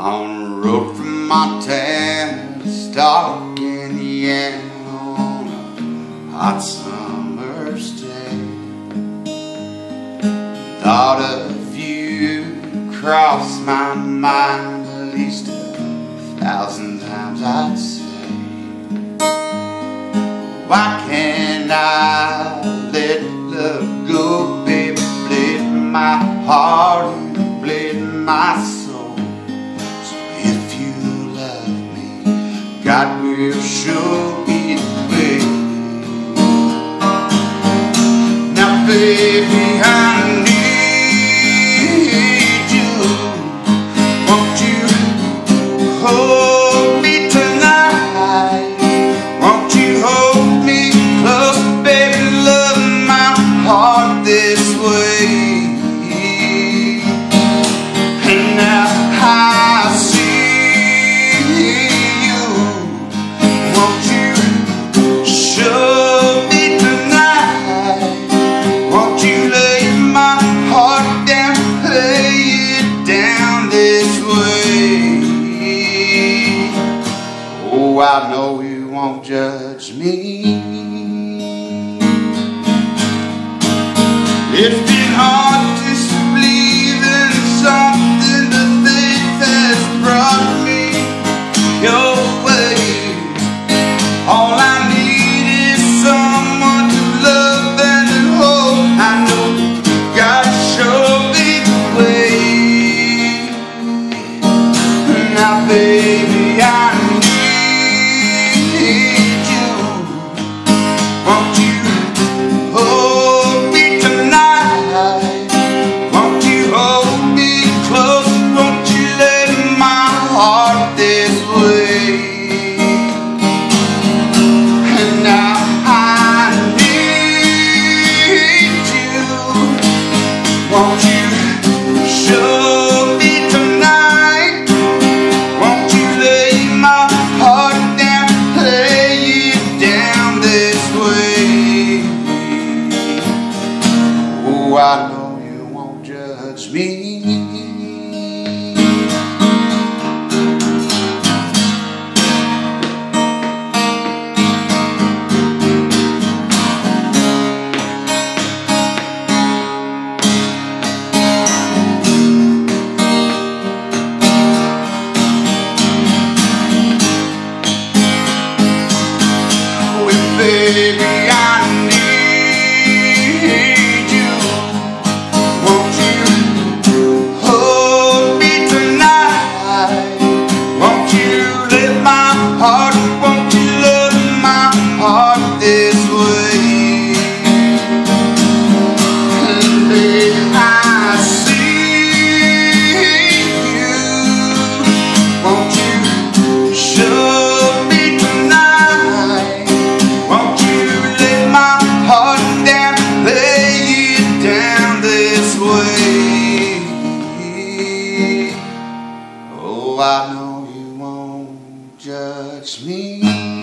On the road from Montana to Stock, Indiana on a hot summer's day. Thought of you crossed my mind at least 1,000 times, I'd say. Why can't I let love go, baby? Bleed my heart and bleed my soul. So if you love me, God will show me the way. Now baby, I need you. Won't you hold me tonight? Won't you hold me close, baby? Love my heart this way. And now I see you. Won't you show me tonight? Won't you lay my heart down, lay it down this way? Oh, I know you won't judge me. It's been hard to believe in something the faith has brought me your way. All I need is someone to love and to hold. I know God showed me the way. Now baby, I need you. Won't you hold me tonight? Won't you hold me close? Won't you let my heart this way? And now I need you. Won't you show me tonight? Won't you lay my heart down, lay it down this way? Oh, I know you won't judge me. Baby, I need you. Won't you hold me tonight? Won't you let my heart, won't you love my heart this way? And baby, I see you. Won't you show me tonight? Won't you let my heart down, lay it down this way? Oh, I know you won't judge me.